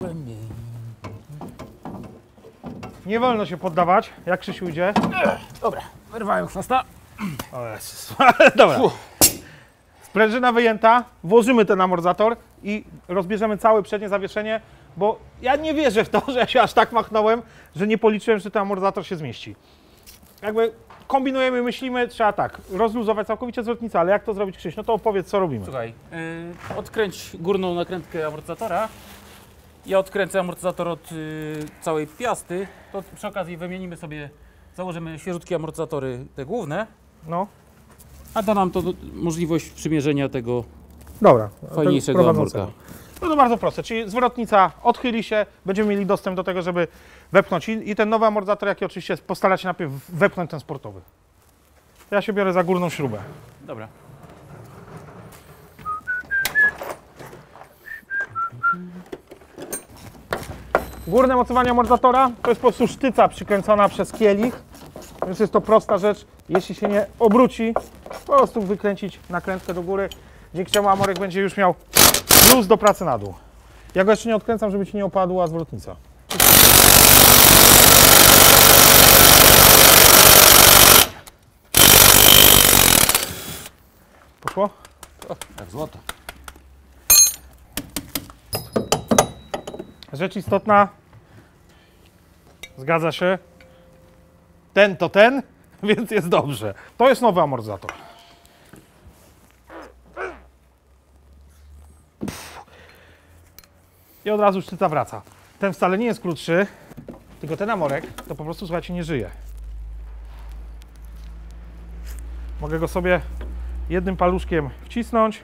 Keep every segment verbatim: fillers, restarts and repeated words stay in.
Nie wolno się poddawać, jak Krzysiu idzie. Dobra, wyrwałem chwasta. O Jezus. Dobra. Sprężyna wyjęta, włożymy ten amortyzator i rozbierzemy całe przednie zawieszenie, bo ja nie wierzę w to, że ja się aż tak machnąłem, że nie policzyłem, że ten amortyzator się zmieści. Jakby kombinujemy, myślimy, trzeba tak, rozluzować całkowicie zwrotnicę, ale jak to zrobić, Krzyś? No to opowiedz, co robimy. Słuchaj, yy, odkręć górną nakrętkę amortyzatora. Ja odkręcę amortyzator od yy, całej piasty. To przy okazji wymienimy sobie, założymy świeżutkie amortyzatory, te główne. No. A da nam to do, możliwość przymierzenia tego Dobra. fajniejszego amorka. No to bardzo proste, czyli zwrotnica odchyli się, będziemy mieli dostęp do tego, żeby wepchnąć i, i ten nowy amortyzator, jaki oczywiście postarać się najpierw wepchnąć ten sportowy. Ja się biorę za górną śrubę. Dobra. Górne mocowanie amortyzatora to jest po prostu sztyca przykręcona przez kielich, więc jest to prosta rzecz. Jeśli się nie obróci, po prostu wykręcić nakrętkę do góry, dzięki czemu amorek będzie już miał luz do pracy na dół. Ja go jeszcze nie odkręcam, żeby ci nie opadła zwrotnica. Poszło? O, jak złoto. Rzecz istotna, zgadza się, ten to ten, więc jest dobrze. To jest nowy amortyzator. I od razu sztyca wraca. Ten wcale nie jest krótszy, tylko ten amorek to po prostu, słuchajcie, nie żyje. Mogę go sobie jednym paluszkiem wcisnąć.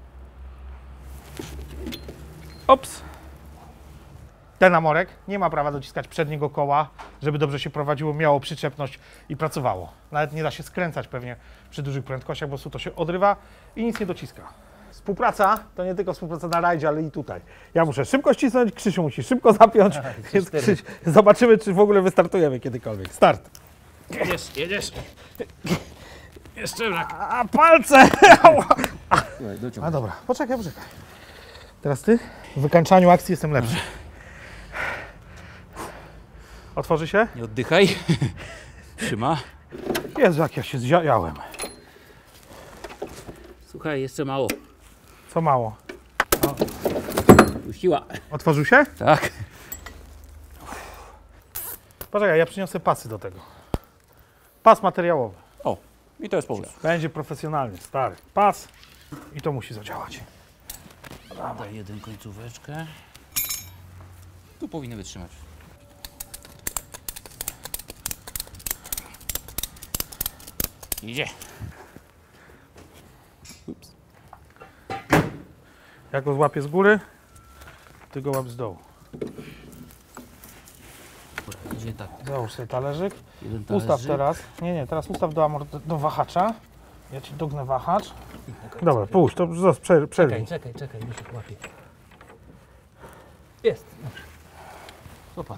Ops. Ten amorek nie ma prawa dociskać przedniego koła, żeby dobrze się prowadziło, miało przyczepność i pracowało. Nawet nie da się skręcać pewnie przy dużych prędkościach, bo po prostu to się odrywa i nic nie dociska. Współpraca to nie tylko współpraca na rajdzie, ale i tutaj. Ja muszę szybko ścisnąć, Krzysiu musi szybko zapiąć, więc Krzyś, zobaczymy, czy w ogóle wystartujemy kiedykolwiek. Start. Jedziesz, jedziesz. Jeszcze brak. A palce! Dociągnij. A dobra, poczekaj, poczekaj. Teraz ty? W wykańczaniu akcji jestem lepszy. Otworzy się? Nie oddychaj. Trzyma. Jezu, jak ja się zjałem. Słuchaj, jeszcze mało. Co mało. Puściła. Otworzył się? Tak. Poczekaj, ja przyniosę pasy do tego. Pas materiałowy. O, i to jest pomysł. Będzie profesjonalnie, stary. Pas i to musi zadziałać. Daj jeden końcóweczkę. Tu powinny wytrzymać. Idzie. Ups. Jak go złapię z góry, ty go łap z dołu. Idzie tak. Załóż sobie talerzyk. Jeden Ustaw talerzyk. teraz. Nie, nie, teraz ustaw do, amort- do wahacza. Ja ci dognę wahacz. Dobra, puść, to zaraz przer- przerwij. Czekaj, czekaj, czekaj, już się łapie. Jest. Dobrze. Złapany.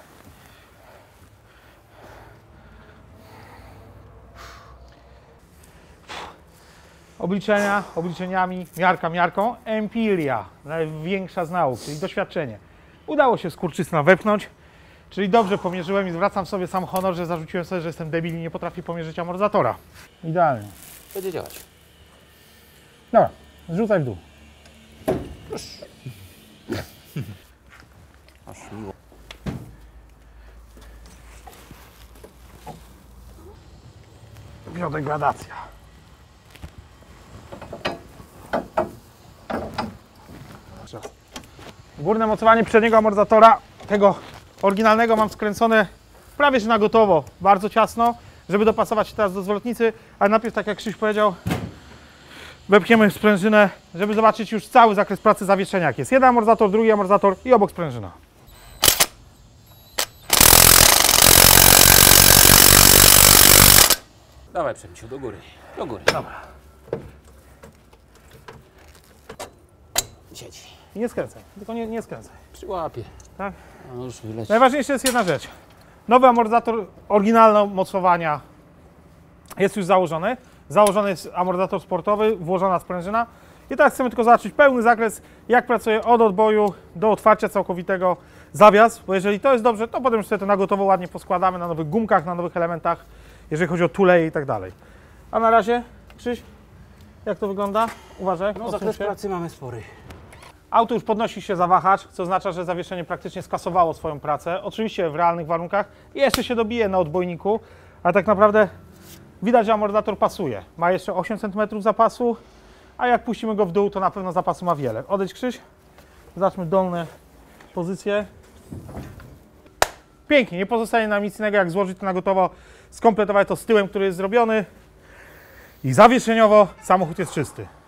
Obliczenia obliczeniami, miarka miarką, empiria, największa z nauk, czyli doświadczenie. Udało się skurczysyna wepchnąć, czyli dobrze pomierzyłem i zwracam sobie sam honor, że zarzuciłem sobie, że jestem debil i nie potrafię pomierzyć amortyzatora. Idealnie. Będzie działać. Dobra, zrzucaj w dół. Aż miło. Biodegradacja. Górne mocowanie przedniego amortyzatora, tego oryginalnego, mam skręcone prawie że na gotowo, bardzo ciasno, żeby dopasować się teraz do zwrotnicy, ale najpierw, tak jak Krzyś powiedział, wepchniemy sprężynę, żeby zobaczyć już cały zakres pracy zawieszenia, jak jest. Jeden amortyzator, drugi amortyzator i obok sprężyna. Dawaj, Przemciu, do góry. Do góry. Dobra. Siedzi. I nie skręcaj, tylko nie, nie skręcaj. Przyłapie. Tak? No już wyleci. Najważniejsza jest jedna rzecz. Nowy amortyzator oryginalnego mocowania jest już założony. Założony jest amortyzator sportowy, włożona sprężyna I teraz chcemy tylko zobaczyć pełny zakres, jak pracuje od odboju do otwarcia całkowitego zawias, bo jeżeli to jest dobrze, to potem już sobie to na gotowo ładnie poskładamy na nowych gumkach, na nowych elementach, jeżeli chodzi o tuleje i tak dalej. A na razie, Krzyś, jak to wygląda? Uważaj. No, odsuń zakres się. pracy mamy spory. Auto już podnosi się za wahacz, co oznacza, że zawieszenie praktycznie skasowało swoją pracę. Oczywiście w realnych warunkach jeszcze się dobije na odbojniku, ale tak naprawdę widać, że amortyzator pasuje. Ma jeszcze osiem centymetrów zapasu, a jak puścimy go w dół, to na pewno zapasu ma wiele. Odejdź, Krzyś. Zacznijmy dolne pozycje. Pięknie, nie pozostaje nam nic innego, jak złożyć to na gotowo, skompletować to z tyłem, który jest zrobiony i zawieszeniowo samochód jest czysty.